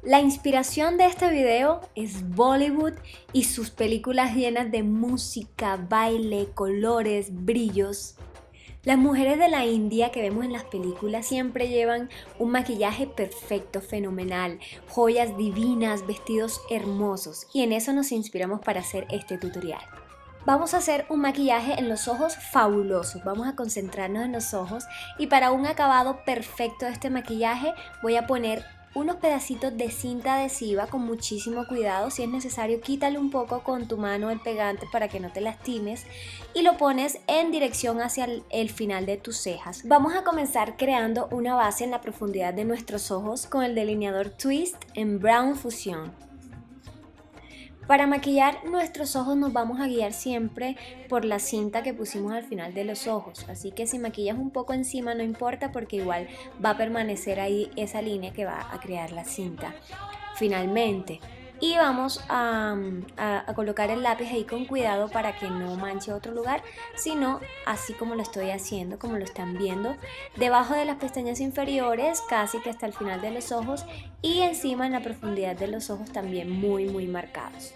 La inspiración de este video es Bollywood y sus películas llenas de música, baile, colores, brillos. Las mujeres de la India que vemos en las películas siempre llevan un maquillaje perfecto, fenomenal, joyas divinas, vestidos hermosos, y en eso nos inspiramos para hacer este tutorial. Vamos a hacer un maquillaje en los ojos fabuloso, vamos a concentrarnos en los ojos y para un acabado perfecto de este maquillaje voy a poner unos pedacitos de cinta adhesiva con muchísimo cuidado. Si es necesario, quítale un poco con tu mano el pegante para que no te lastimes y lo pones en dirección hacia el final de tus cejas. Vamos a comenzar creando una base en la profundidad de nuestros ojos con el delineador Twist en Brown Fusion. Para maquillar nuestros ojos nos vamos a guiar siempre por la cinta que pusimos al final de los ojos, así que si maquillas un poco encima no importa porque igual va a permanecer ahí esa línea que va a crear la cinta finalmente. Y vamos a colocar el lápiz ahí con cuidado para que no manche otro lugar, sino así como lo estoy haciendo, como lo están viendo, debajo de las pestañas inferiores, casi que hasta el final de los ojos, y encima en la profundidad de los ojos también muy marcados.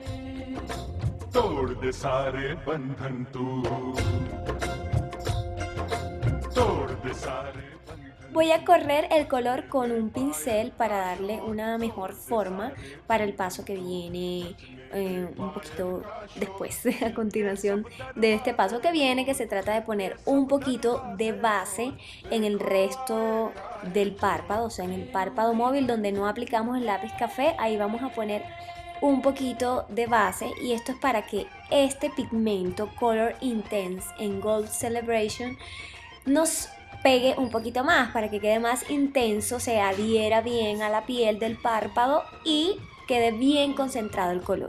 Voy a correr el color con un pincel para darle una mejor forma para el paso que viene un poquito después, a continuación de este paso que viene, que se trata de poner un poquito de base en el resto del párpado, o sea en el párpado móvil donde no aplicamos el lápiz café, ahí vamos a poner un poquito de base y esto es para que este pigmento Color Intense en Gold Celebration nos pegue un poquito más para que quede más intenso, se adhiera bien a la piel del párpado y quede bien concentrado el color.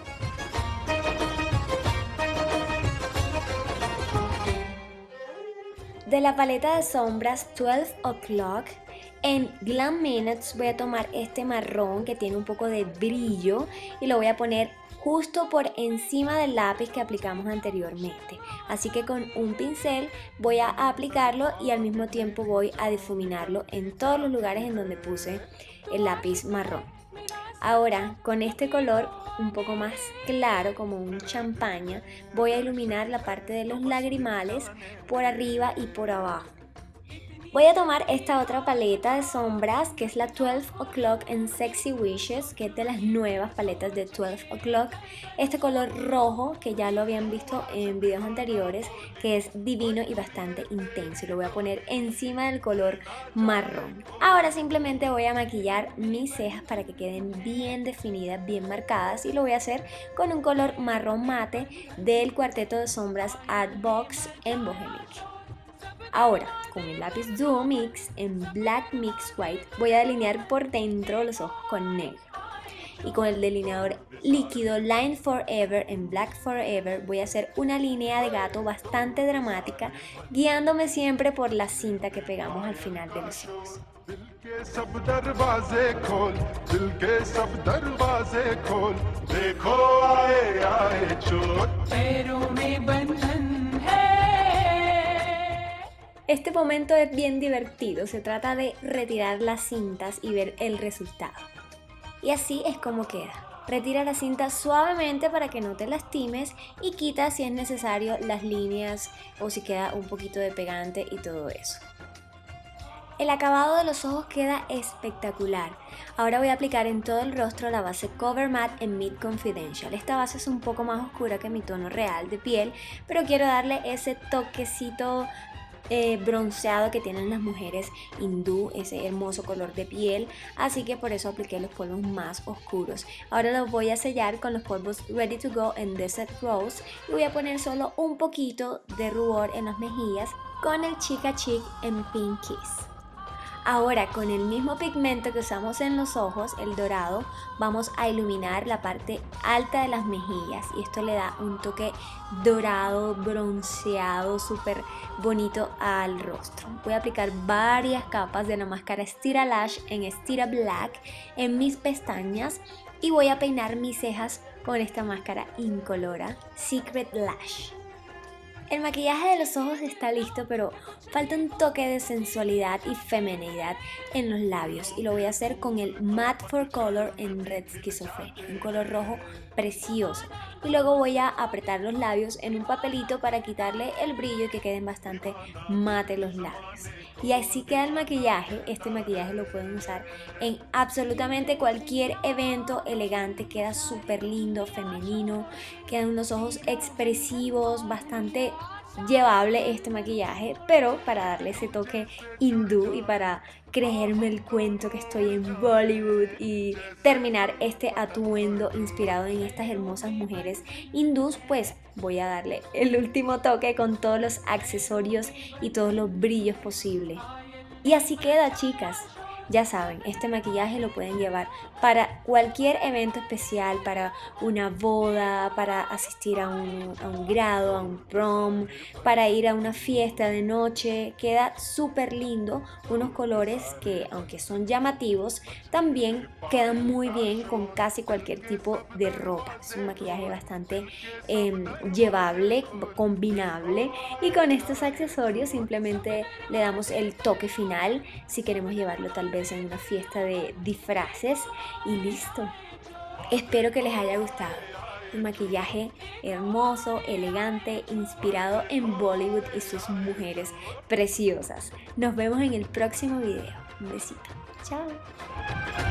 De la paleta de sombras 12 O'Clock, en Glam Minutes voy a tomar este marrón que tiene un poco de brillo y lo voy a poner justo por encima del lápiz que aplicamos anteriormente. Así que con un pincel voy a aplicarlo y al mismo tiempo voy a difuminarlo en todos los lugares en donde puse el lápiz marrón. Ahora con este color un poco más claro, como un champaña, voy a iluminar la parte de los lagrimales por arriba y por abajo. Voy a tomar esta otra paleta de sombras que es la 12 O'Clock en Sexy Wishes, que es de las nuevas paletas de 12 O'Clock. Este color rojo que ya lo habían visto en videos anteriores, que es divino y bastante intenso, y lo voy a poner encima del color marrón. Ahora simplemente voy a maquillar mis cejas para que queden bien definidas, bien marcadas, y lo voy a hacer con un color marrón mate del cuarteto de sombras Adbox en Bohemic. Ahora, con el lápiz Duo Mix en Black Mix White voy a delinear por dentro los ojos con negro. Y con el delineador líquido Line Forever en Black Forever voy a hacer una línea de gato bastante dramática, guiándome siempre por la cinta que pegamos al final de los ojos. Este momento es bien divertido, se trata de retirar las cintas y ver el resultado. Y así es como queda. Retira la cinta suavemente para que no te lastimes y quita si es necesario las líneas o si queda un poquito de pegante y todo eso. El acabado de los ojos queda espectacular. Ahora voy a aplicar en todo el rostro la base Cover Matte en Meet Confidential. Esta base es un poco más oscura que mi tono real de piel, pero quiero darle ese toquecito bronceado que tienen las mujeres hindú, ese hermoso color de piel, así que por eso apliqué los polvos más oscuros. Ahora los voy a sellar con los polvos Ready to Go en Desert Rose y voy a poner solo un poquito de rubor en las mejillas con el Chica Chic en Pink Kiss. Ahora con el mismo pigmento que usamos en los ojos, el dorado, vamos a iluminar la parte alta de las mejillas y esto le da un toque dorado, bronceado, súper bonito al rostro. Voy a aplicar varias capas de la máscara Stila Lash en Stila Black en mis pestañas y voy a peinar mis cejas con esta máscara incolora Secret Lash. El maquillaje de los ojos está listo, pero falta un toque de sensualidad y feminidad en los labios y lo voy a hacer con el Matte for Color en Red Schizophrenia, un color rojo precioso. Y luego voy a apretar los labios en un papelito para quitarle el brillo y que queden bastante mate los labios. Y así queda el maquillaje. Este maquillaje lo pueden usar en absolutamente cualquier evento elegante, queda súper lindo, femenino, quedan unos ojos expresivos, bastante llevable este maquillaje, pero para darle ese toque hindú y para creerme el cuento que estoy en Bollywood y terminar este atuendo inspirado en estas hermosas mujeres hindús, pues voy a darle el último toque con todos los accesorios y todos los brillos posibles. Y así queda, chicas. Ya saben, este maquillaje lo pueden llevar para cualquier evento especial, para una boda, para asistir a un grado, a un prom, para ir a una fiesta de noche. Queda súper lindo, unos colores que aunque son llamativos, también quedan muy bien con casi cualquier tipo de ropa. Es un maquillaje bastante llevable, combinable, y con estos accesorios simplemente le damos el toque final si queremos llevarlo tal vez en una fiesta de disfraces y listo. Espero que les haya gustado. Un maquillaje hermoso, elegante, inspirado en Bollywood y sus mujeres preciosas. Nos vemos en el próximo video. Un besito. Chao.